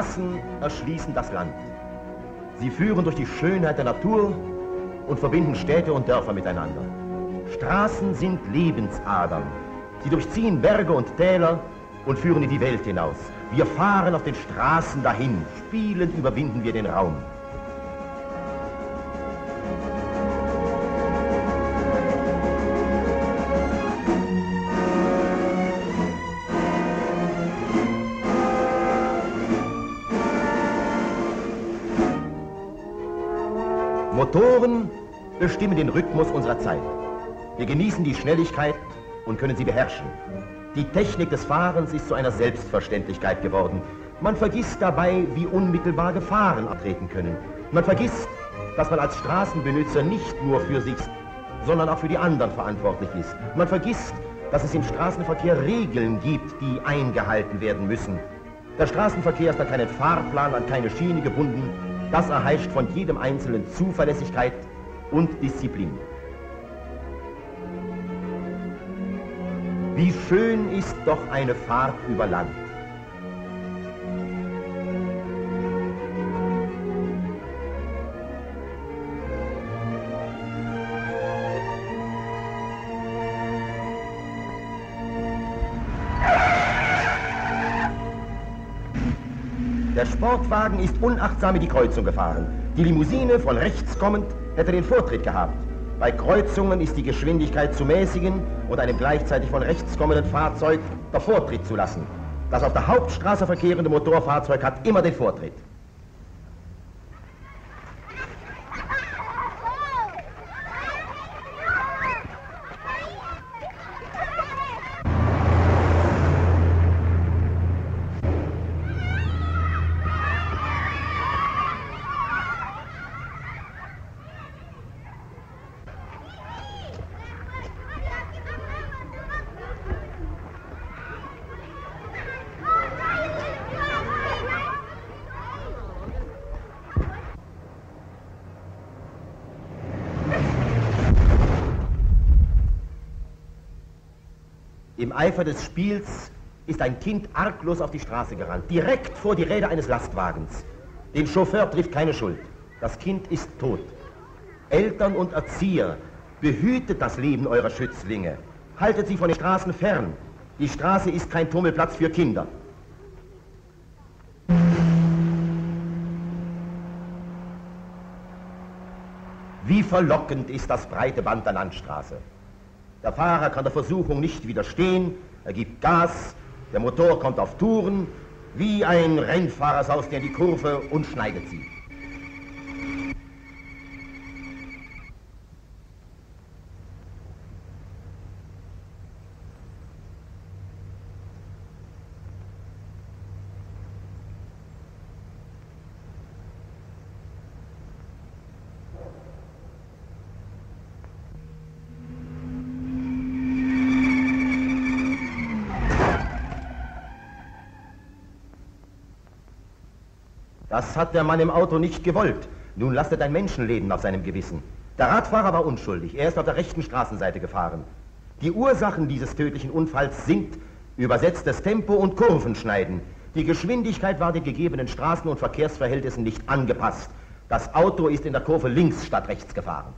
Straßen erschließen das Land. Sie führen durch die Schönheit der Natur und verbinden Städte und Dörfer miteinander. Straßen sind Lebensadern. Sie durchziehen Berge und Täler und führen in die Welt hinaus. Wir fahren auf den Straßen dahin. Spielend überwinden wir den Raum. Motoren bestimmen den Rhythmus unserer Zeit. Wir genießen die Schnelligkeit und können sie beherrschen. Die Technik des Fahrens ist zu einer Selbstverständlichkeit geworden. Man vergisst dabei, wie unmittelbar Gefahren abtreten können. Man vergisst, dass man als Straßenbenutzer nicht nur für sich, sondern auch für die anderen verantwortlich ist. Man vergisst, dass es im Straßenverkehr Regeln gibt, die eingehalten werden müssen. Der Straßenverkehr ist an keinen Fahrplan, an keine Schiene gebunden. Das erheischt von jedem Einzelnen Zuverlässigkeit und Disziplin. Wie schön ist doch eine Fahrt über Land. Der Sportwagen ist unachtsam in die Kreuzung gefahren. Die Limousine, von rechts kommend, hätte den Vortritt gehabt. Bei Kreuzungen ist die Geschwindigkeit zu mäßigen und einem gleichzeitig von rechts kommenden Fahrzeug der Vortritt zu lassen. Das auf der Hauptstraße verkehrende Motorfahrzeug hat immer den Vortritt. Im Eifer des Spiels ist ein Kind arglos auf die Straße gerannt, direkt vor die Räder eines Lastwagens. Den Chauffeur trifft keine Schuld. Das Kind ist tot. Eltern und Erzieher, behütet das Leben eurer Schützlinge. Haltet sie von den Straßen fern. Die Straße ist kein Tummelplatz für Kinder. Wie verlockend ist das breite Band der Landstraße. Der Fahrer kann der Versuchung nicht widerstehen, er gibt Gas, der Motor kommt auf Touren, wie ein Rennfahrer saust er in die Kurve und schneidet sie. Das hat der Mann im Auto nicht gewollt. Nun lastet ein Menschenleben auf seinem Gewissen. Der Radfahrer war unschuldig. Er ist auf der rechten Straßenseite gefahren. Die Ursachen dieses tödlichen Unfalls sind übersetztes Tempo und Kurvenschneiden. Die Geschwindigkeit war den gegebenen Straßen- und Verkehrsverhältnissen nicht angepasst. Das Auto ist in der Kurve links statt rechts gefahren.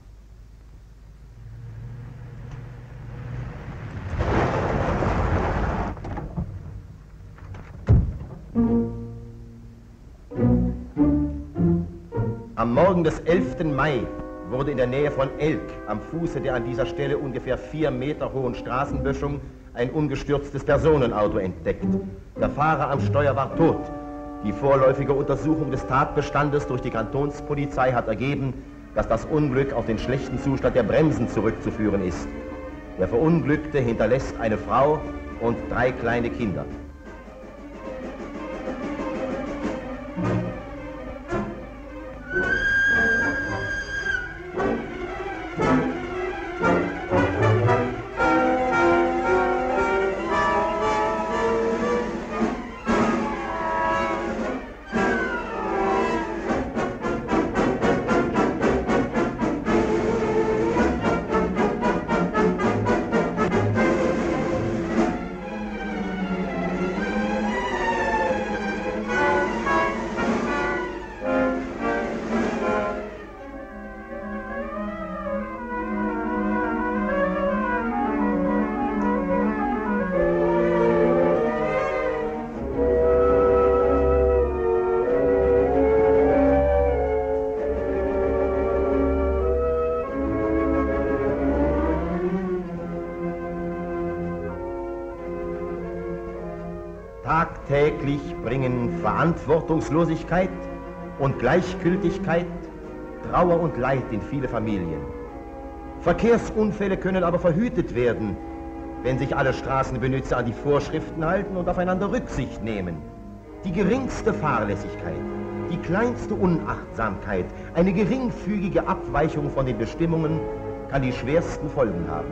Am Morgen des 11. Mai wurde in der Nähe von Elk, am Fuße der an dieser Stelle ungefähr 4 Meter hohen Straßenböschung, ein umgestürztes Personenauto entdeckt. Der Fahrer am Steuer war tot. Die vorläufige Untersuchung des Tatbestandes durch die Kantonspolizei hat ergeben, dass das Unglück auf den schlechten Zustand der Bremsen zurückzuführen ist. Der Verunglückte hinterlässt eine Frau und 3 kleine Kinder. Täglich bringen Verantwortungslosigkeit und Gleichgültigkeit, Trauer und Leid in viele Familien. Verkehrsunfälle können aber verhütet werden, wenn sich alle Straßenbenutzer an die Vorschriften halten und aufeinander Rücksicht nehmen. Die geringste Fahrlässigkeit, die kleinste Unachtsamkeit, eine geringfügige Abweichung von den Bestimmungen kann die schwersten Folgen haben.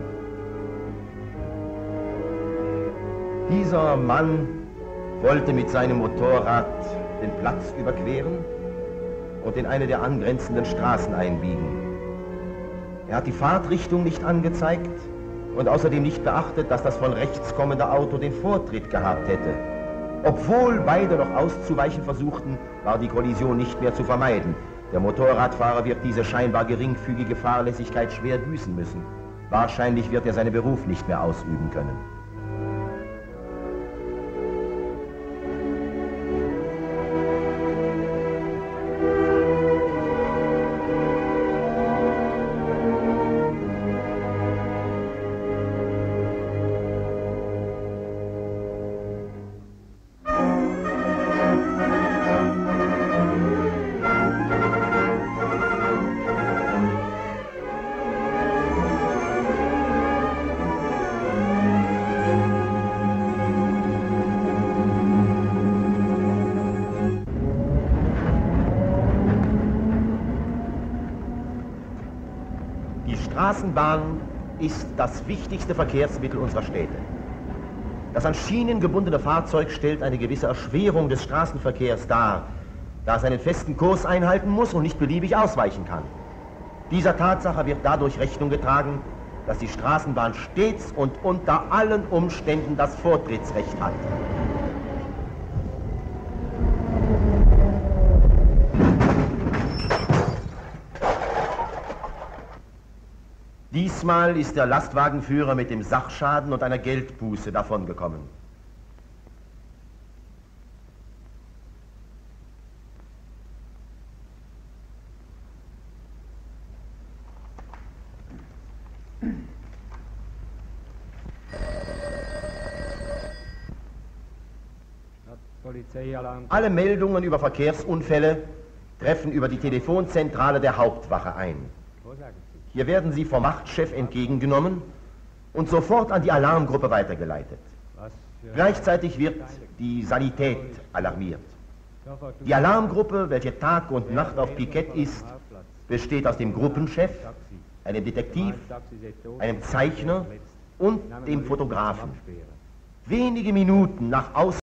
Dieser Mann wollte mit seinem Motorrad den Platz überqueren und in eine der angrenzenden Straßen einbiegen. Er hat die Fahrtrichtung nicht angezeigt und außerdem nicht beachtet, dass das von rechts kommende Auto den Vortritt gehabt hätte. Obwohl beide noch auszuweichen versuchten, war die Kollision nicht mehr zu vermeiden. Der Motorradfahrer wird diese scheinbar geringfügige Fahrlässigkeit schwer büßen müssen. Wahrscheinlich wird er seinen Beruf nicht mehr ausüben können. Die Straßenbahn ist das wichtigste Verkehrsmittel unserer Städte. Das an Schienen gebundene Fahrzeug stellt eine gewisse Erschwerung des Straßenverkehrs dar, da es einen festen Kurs einhalten muss und nicht beliebig ausweichen kann. Dieser Tatsache wird dadurch Rechnung getragen, dass die Straßenbahn stets und unter allen Umständen das Vortrittsrecht hat. Diesmal ist der Lastwagenführer mit dem Sachschaden und einer Geldbuße davongekommen. Alle Meldungen über Verkehrsunfälle treffen über die Telefonzentrale der Hauptwache ein. Hier werden sie vom Wachtchef entgegengenommen und sofort an die Alarmgruppe weitergeleitet. Gleichzeitig wird die Sanität alarmiert. Die Alarmgruppe, welche Tag und Nacht auf Pikett ist, besteht aus dem Gruppenchef, einem Detektiv, einem Zeichner und dem Fotografen. Wenige Minuten nach